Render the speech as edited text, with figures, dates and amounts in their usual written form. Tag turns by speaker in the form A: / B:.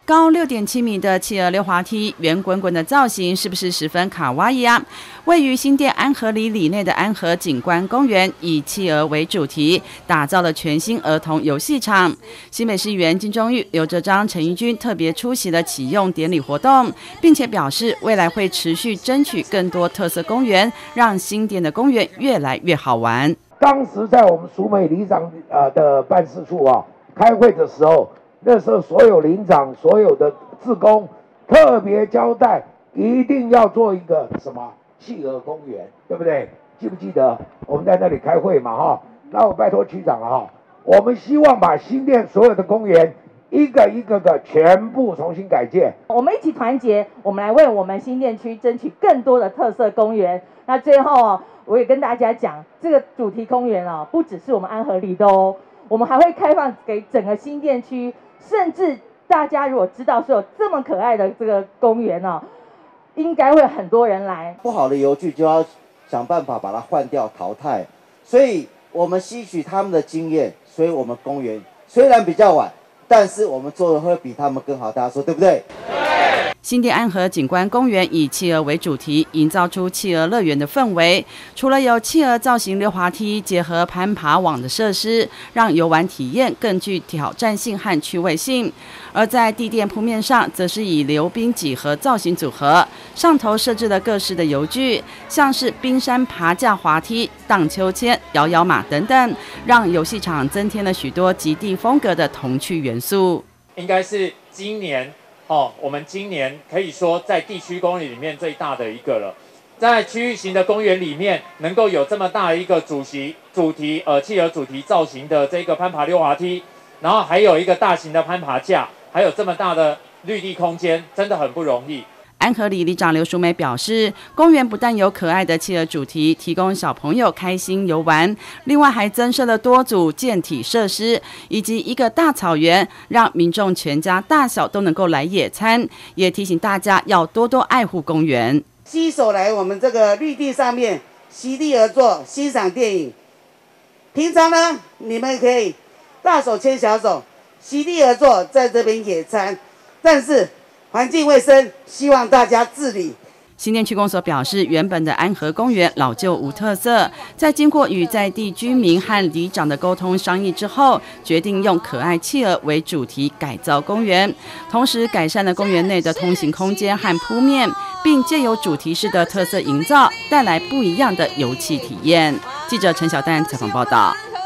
A: 高6.7米的企鹅溜滑梯，圆滚滚的造型是不是十分卡哇伊啊？位于新店安和里内的安和景观公园，以企鹅为主题，打造了全新儿童游戏场。新北市议员金钟玉、刘哲章、陈怡君特别出席了启用典礼活动，并且表示未来会持续争取更多特色公园，让新店的公园越来越好玩。
B: 当时在我们淑美里长的办事处开会的时候，那时候所有里长、所有的志工特别交代，一定要做一个什么企鹅公园，对不对？记不记得我们在那里开会嘛？那我拜托区长我们希望把新店所有的公园一个全部重新改建。
C: 我们一起团结，我们来为我们新店区争取更多的特色公园。那最后我也跟大家讲，这个主题公园不只是我们安和里的我们还会开放给整个新店区，甚至大家如果知道是有这么可爱的这个公园应该会很多人来。
D: 不好的游具就要想办法把它换掉淘汰，所以我们吸取他们的经验，所以我们公园虽然比较晚，但是我们做的会比他们更好，大家说对不对？
A: 新店安和景观公园以企鹅为主题，营造出企鹅乐园的氛围。除了有企鹅造型溜滑梯，结合攀爬网的设施，让游玩体验更具挑战性和趣味性。而在地垫铺面上，则是以溜冰几何造型组合，上头设置了各式的游具，像是冰山爬架滑梯、荡秋千、摇摇马等等，让游戏场增添了许多极地风格的童趣元素。
E: 应该是今年我们今年可以说在地区公园里面最大的一个了。在区域型的公园里面，能够有这么大的一个主题企鹅主题造型的这个攀爬溜滑梯，然后还有一个大型的攀爬架，还有这么大的绿地空间，真的很不容易。
A: 安和里里长刘淑梅表示，公园不但有可爱的企鹅主题，提供小朋友开心游玩，另外还增设了多组健体设施，以及一个大草原，让民众全家大小都能够来野餐。也提醒大家要多多爱护公园，
D: 携手来我们这个绿地上面席地而坐，欣赏电影。平常呢，你们可以大手牵小手，席地而坐，在这边野餐，但是环境卫生，希望大家自理。
A: 新店区公所表示，原本的安和公园老旧无特色，在经过与在地居民和里长的沟通商议之后，决定用可爱企鹅为主题改造公园，同时改善了公园内的通行空间和铺面，并借由主题式的特色营造，带来不一样的游憩体验。记者陈小丹采访报道。